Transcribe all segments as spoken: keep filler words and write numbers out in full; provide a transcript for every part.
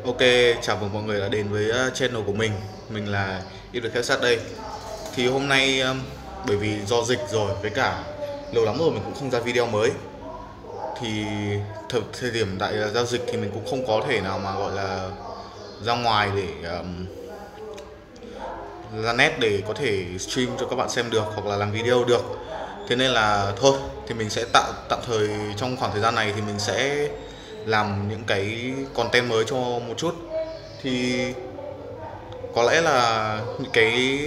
Ok, chào mừng mọi người đã đến với uh, channel của mình. Mình là Yêu được Khép Sát đây. Thì hôm nay um, bởi vì do dịch rồi với cả lâu lắm rồi mình cũng không ra video mới. Thì thời, thời điểm tại uh, giao dịch thì mình cũng không có thể nào mà gọi là ra ngoài để um, ra net để có thể stream cho các bạn xem được hoặc là làm video được. Thế nên là thôi thì mình sẽ tạm tạm thời trong khoảng thời gian này thì mình sẽ làm những cái content mới cho một chút. Thì có lẽ là những cái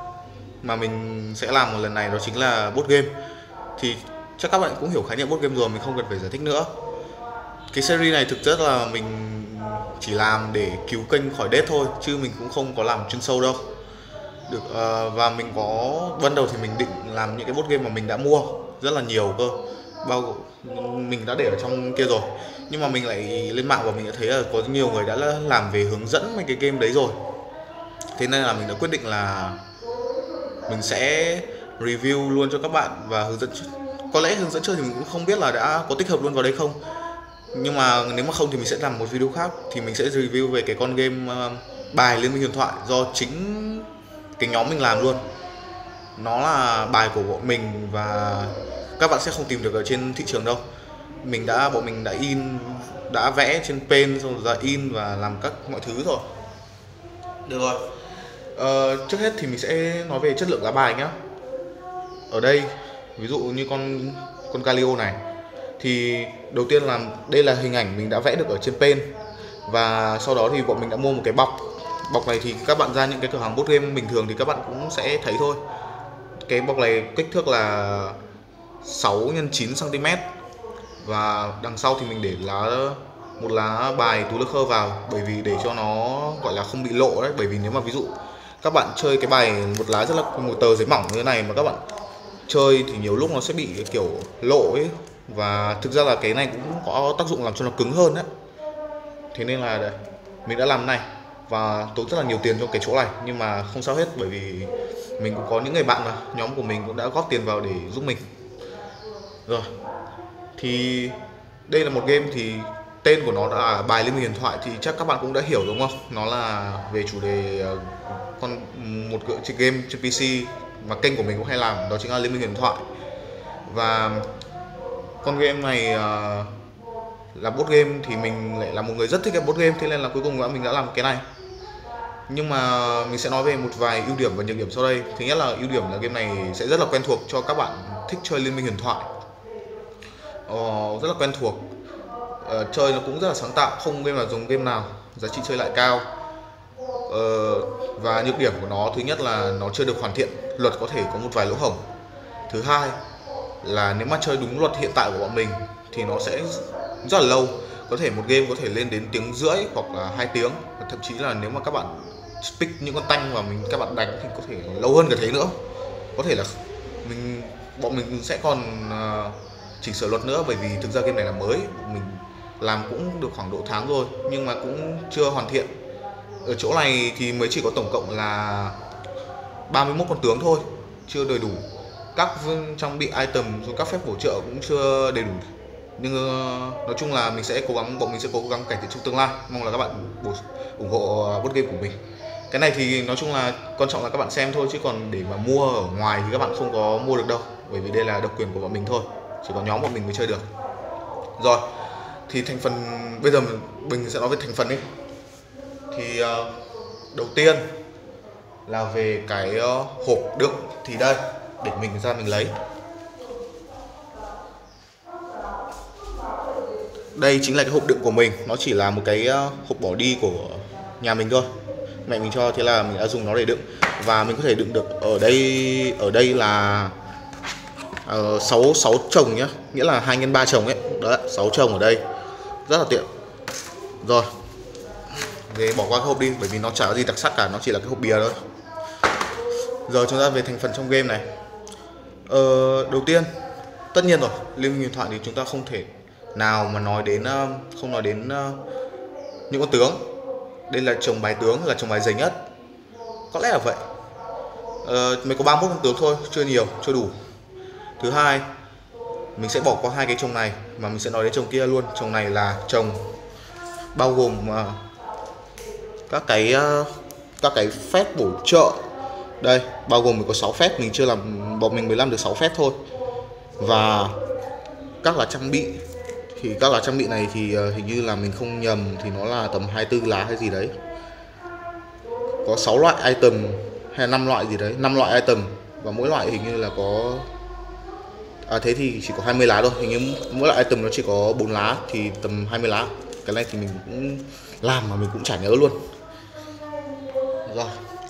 mà mình sẽ làm một lần này đó chính là board game. Thì chắc các bạn cũng hiểu khái niệm board game rồi, mình không cần phải giải thích nữa. Cái series này thực chất là mình chỉ làm để cứu kênh khỏi dead thôi, chứ mình cũng không có làm chuyên sâu đâu. Được uh, và mình có ban đầu thì mình định làm những cái board game mà mình đã mua rất là nhiều cơ, bao mình đã để ở trong kia rồi, nhưng mà mình lại lên mạng và mình đã thấy là có nhiều người đã làm về hướng dẫn mấy cái game đấy rồi. Thế nên là mình đã quyết định là mình sẽ review luôn cho các bạn và hướng dẫn. Có lẽ hướng dẫn chơi thì mình cũng không biết là đã có tích hợp luôn vào đây không, nhưng mà nếu mà không thì mình sẽ làm một video khác. Thì mình sẽ review về cái con game uh, bài Liên minh huyền thoại do chính cái nhóm mình làm luôn. Nó là bài của bọn mình và các bạn sẽ không tìm được ở trên thị trường đâu. Mình đã bọn mình đã in, đã vẽ trên pen xong rồi ra in và làm các mọi thứ rồi. Được rồi. Ờ, trước hết thì mình sẽ nói về chất lượng lá bài nhé. Ở đây ví dụ như con con Galio này thì đầu tiên là đây là hình ảnh mình đã vẽ được ở trên pen, và sau đó thì bọn mình đã mua một cái bọc. Bọc này thì các bạn ra những cái cửa hàng board game bình thường thì các bạn cũng sẽ thấy thôi. Cái bọc này kích thước là sáu nhân chín xăng ti mét, và đằng sau thì mình để lá một lá bài tú lơ khơ vào, bởi vì để cho nó gọi là không bị lộ đấy. Bởi vì nếu mà ví dụ các bạn chơi cái bài một lá rất là một tờ giấy mỏng như thế này mà các bạn chơi thì nhiều lúc nó sẽ bị kiểu lộ ấy, và thực ra là cái này cũng có tác dụng làm cho nó cứng hơn đấy. Thế nên là đấy, mình đã làm này và tốn rất là nhiều tiền trong cái chỗ này, nhưng mà không sao hết, bởi vì mình cũng có những người bạn mà nhóm của mình cũng đã góp tiền vào để giúp mình rồi. Thì đây là một game, thì tên của nó là bài Liên minh huyền thoại thì chắc các bạn cũng đã hiểu đúng không? Nó là về chủ đề uh, con một cái game trên pê xê mà kênh của mình cũng hay làm, đó chính là Liên minh huyền thoại. Và con game này uh, là board game thì mình lại là một người rất thích cái board game, thế nên là cuối cùng mình đã làm cái này. Nhưng mà mình sẽ nói về một vài ưu điểm và nhược điểm sau đây. Thứ nhất là ưu điểm là game này sẽ rất là quen thuộc cho các bạn thích chơi Liên minh huyền thoại. Ờ, rất là quen thuộc. Ờ, chơi nó cũng rất là sáng tạo, không game nào dùng game nào, giá trị chơi lại cao. Ờ, và nhược điểm của nó, thứ nhất là nó chưa được hoàn thiện, luật có thể có một vài lỗ hổng. Thứ hai là nếu mà chơi đúng luật hiện tại của bọn mình thì nó sẽ rất là lâu, có thể một game có thể lên đến tiếng rưỡi hoặc là hai tiếng, thậm chí là nếu mà các bạn pick những con tanh và mình các bạn đánh thì có thể lâu hơn cả thế nữa. Có thể là mình bọn mình sẽ còn uh, chỉnh sửa luật nữa, bởi vì thực ra game này là mới, mình làm cũng được khoảng độ tháng rồi nhưng mà cũng chưa hoàn thiện. Ở chỗ này thì mới chỉ có tổng cộng là ba mươi mốt con tướng thôi, chưa đầy đủ. Các trang bị item rồi các phép bổ trợ cũng chưa đầy đủ, nhưng uh, nói chung là mình sẽ cố gắng, bọn mình sẽ cố gắng cải thiện trong tương lai. Mong là các bạn ủng hộ board game của mình. Cái này thì nói chung là quan trọng là các bạn xem thôi, chứ còn để mà mua ở ngoài thì các bạn không có mua được đâu, bởi vì đây là độc quyền của bọn mình thôi, chỉ có nhóm bọn mình mới chơi được. Rồi thì thành phần, bây giờ mình sẽ nói về thành phần đi. Thì uh, đầu tiên là về cái uh, hộp đựng, thì đây để mình ra mình lấy. Đây chính là cái hộp đựng của mình, nó chỉ là một cái uh, hộp bỏ đi của nhà mình thôi, mẹ mình cho, thế là mình đã dùng nó để đựng. Và mình có thể đựng được ở đây, ở đây là uh, sáu, sáu chồng nhá, nghĩa là hai nhân ba chồng ấy, đấy, sáu chồng ở đây, rất là tiện. Rồi, để bỏ qua cái hộp đi, bởi vì nó chả có gì đặc sắc cả, nó chỉ là cái hộp bìa thôi. Giờ chúng ta về thành phần trong game này. Ờ, đầu tiên, tất nhiên rồi, Liên minh huyền thoại thì chúng ta không thể nào mà nói đến không nói đến những con tướng. Đây là chồng bài tướng, là chồng bài dày nhất, có lẽ là vậy. Ờ, mới có ba mươi mốt con tướng thôi, chưa nhiều, chưa đủ. Thứ hai, mình sẽ bỏ qua hai cái chồng này mà mình sẽ nói đến chồng kia luôn. Chồng này là chồng bao gồm uh, các cái uh, các cái phép bổ trợ. Đây, bao gồm mình có sáu phép, mình chưa làm, bọn mình mới làm được sáu phép thôi. Và các lá trang bị, thì các lá trang bị này thì uh, hình như là mình không nhầm thì nó là tầm hai mươi tư lá hay gì đấy. Có sáu loại item hay năm loại gì đấy, năm loại item, và mỗi loại hình như là có à thế thì chỉ có hai mươi lá thôi, hình như mỗi loại item nó chỉ có bốn lá thì tầm hai mươi lá. Cái này thì mình cũng làm mà mình cũng chả nhớ luôn. Rồi.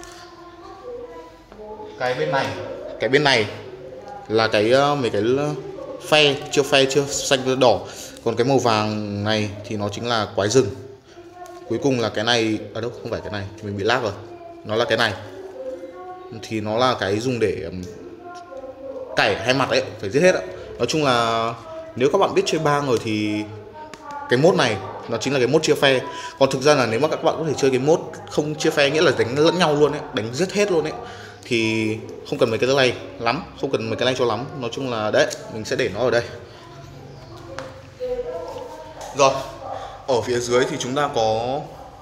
Cái bên này, cái bên này là cái mấy cái phe, chưa phe chưa xanh đỏ. Còn cái màu vàng này thì nó chính là quái rừng. Cuối cùng là cái này, ở à đâu không phải cái này, mình bị lag rồi. Nó là cái này. Thì nó là cái dùng để cày hai mặt ấy, phải giết hết ạ. Nói chung là nếu các bạn biết chơi bang rồi thì cái mốt này nó chính là cái mốt chia phe. Còn thực ra là nếu mà các bạn có thể chơi cái mốt không chia phe, nghĩa là đánh lẫn nhau luôn ấy, đánh giết hết luôn ấy, thì không cần mấy cái này lắm, không cần mấy cái này cho lắm. Nói chung là đấy, mình sẽ để nó ở đây. Rồi, ở phía dưới thì chúng ta có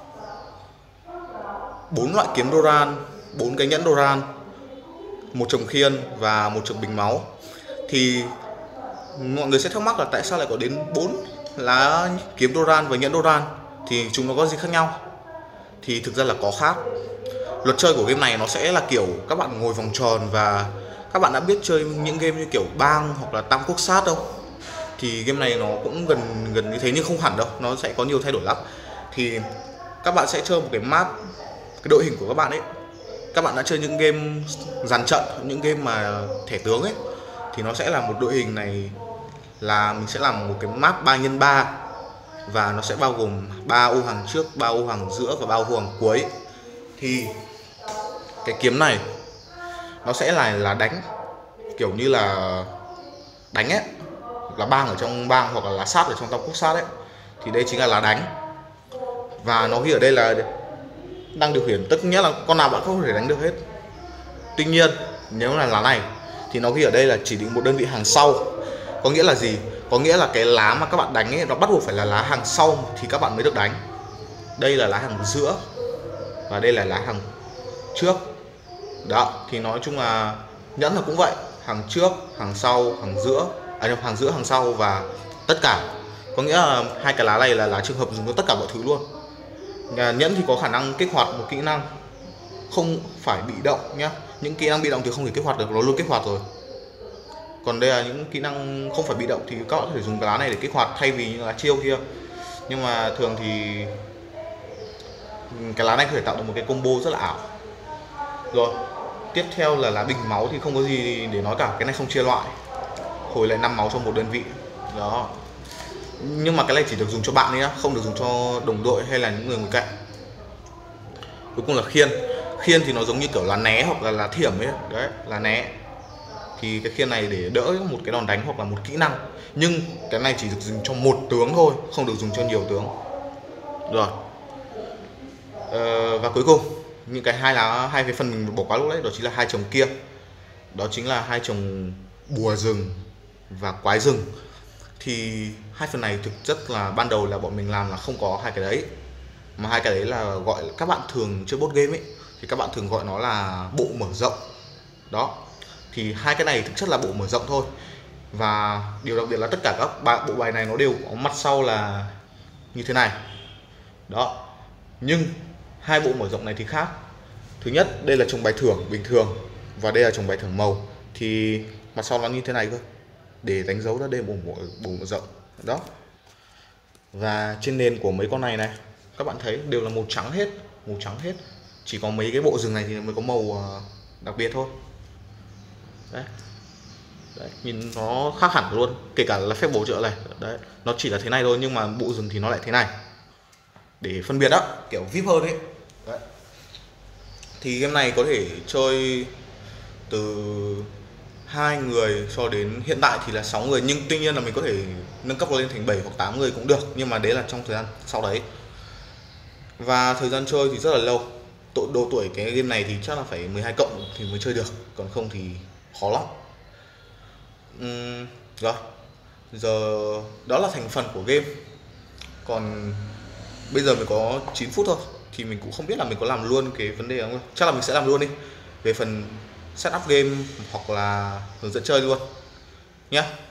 bốn loại kiếm Doran, bốn cái nhẫn Doran, một chồng khiên và một chồng bình máu. Thì mọi người sẽ thắc mắc là tại sao lại có đến bốn lá kiếm Doran và nhẫn Doran, thì chúng nó có gì khác nhau? Thì thực ra là có khác. Luật chơi của game này nó sẽ là kiểu các bạn ngồi vòng tròn, và các bạn đã biết chơi những game như kiểu bang hoặc là tam quốc sát đâu, thì game này nó cũng gần gần như thế nhưng không hẳn đâu, nó sẽ có nhiều thay đổi lắm. Thì các bạn sẽ chơi một cái map, cái đội hình của các bạn ấy, các bạn đã chơi những game dàn trận, những game mà thẻ tướng ấy, thì nó sẽ là một đội hình này là mình sẽ làm một cái map ba nhân ba, và nó sẽ bao gồm ba ô hàng trước, ba ô hàng giữa và ba ô hàng cuối. Thì cái kiếm này nó sẽ là là đánh kiểu như là đánh ấy, là bang ở trong bang hoặc là lá sát ở trong tam quốc sát ấy, thì đây chính là lá đánh. Và nó ghi ở đây là đang điều khiển, tất nhiên là con nào bạn không thể đánh được hết. Tuy nhiên nếu là lá này thì nó ghi ở đây là chỉ định một đơn vị hàng sau. Có nghĩa là gì? Có nghĩa là cái lá mà các bạn đánh ấy, nó bắt buộc phải là lá hàng sau thì các bạn mới được đánh. Đây là lá hàng giữa và đây là lá hàng trước. Đó, thì nói chung là nhẫn là cũng vậy, hàng trước, hàng sau, hàng giữa, à hàng giữa, hàng sau và tất cả. Có nghĩa là hai cái lá này là lá trường hợp dùng cho tất cả mọi thứ luôn. Nhẫn thì có khả năng kích hoạt một kỹ năng không phải bị động nhá. Những kỹ năng bị động thì không thể kích hoạt được, nó luôn kích hoạt rồi. Còn đây là những kỹ năng không phải bị động thì các bạn có thể dùng cái lá này để kích hoạt thay vì những lá chiêu kia. Nhưng mà thường thì cái lá này có thể tạo được một cái combo rất là ảo. Rồi, tiếp theo là lá bình máu thì không có gì để nói cả, cái này không chia loại, hồi lại năm máu cho một đơn vị. Đó. Nhưng mà cái này chỉ được dùng cho bạn ấy nhá, không được dùng cho đồng đội hay là những người ngồi cạnh. Cuối cùng là khiên. Khiên thì nó giống như kiểu lá né hoặc là lá thiểm ấy. Đấy, lá né. Thì cái khiên này để đỡ một cái đòn đánh hoặc là một kỹ năng. Nhưng cái này chỉ được dùng cho một tướng thôi, không được dùng cho nhiều tướng. Rồi. Ờ, và cuối cùng những cái hai lá, hai cái phần mình bỏ qua lúc đấy, đó chính là hai chồng kia. Đó chính là hai chồng bùa rừng và quái rừng. Thì hai phần này thực chất là ban đầu là bọn mình làm là không có hai cái đấy, mà hai cái đấy là gọi là, các bạn thường chơi board game ấy thì các bạn thường gọi nó là bộ mở rộng. Đó, thì hai cái này thực chất là bộ mở rộng thôi. Và điều đặc biệt là tất cả các bộ bài này nó đều có mặt sau là như thế này. Đó, nhưng hai bộ mở rộng này thì khác. Thứ nhất, đây là chồng bài thưởng bình thường và đây là chồng bài thưởng màu, thì mặt sau nó như thế này cơ, để đánh dấu ra đây bộ, bộ, bộ mở rộng. Đó. Và trên nền của mấy con này này, các bạn thấy đều là màu trắng hết, màu trắng hết. Chỉ có mấy cái bộ rừng này thì mới có màu đặc biệt thôi. Đấy. Đấy, nhìn nó khác hẳn luôn, kể cả là phép bổ trợ này. Đấy, nó chỉ là thế này thôi nhưng mà bộ rừng thì nó lại thế này. Để phân biệt đó, kiểu vê i pê hơn ấy. Đấy. Thì game này có thể chơi từ hai người cho đến hiện tại thì là sáu người, nhưng tuy nhiên là mình có thể nâng cấp lên thành bảy hoặc tám người cũng được, nhưng mà đấy là trong thời gian sau đấy. Và thời gian chơi thì rất là lâu. Độ tuổi cái game này thì chắc là phải mười hai cộng thì mới chơi được, còn không thì khó lắm. Uhm, rồi. Giờ đó là thành phần của game. Còn bây giờ mới có chín phút thôi. thì mình cũng không biết là mình có làm luôn cái vấn đề không. Chắc là mình sẽ làm luôn đi về phần setup game hoặc là hướng dẫn chơi luôn nhé.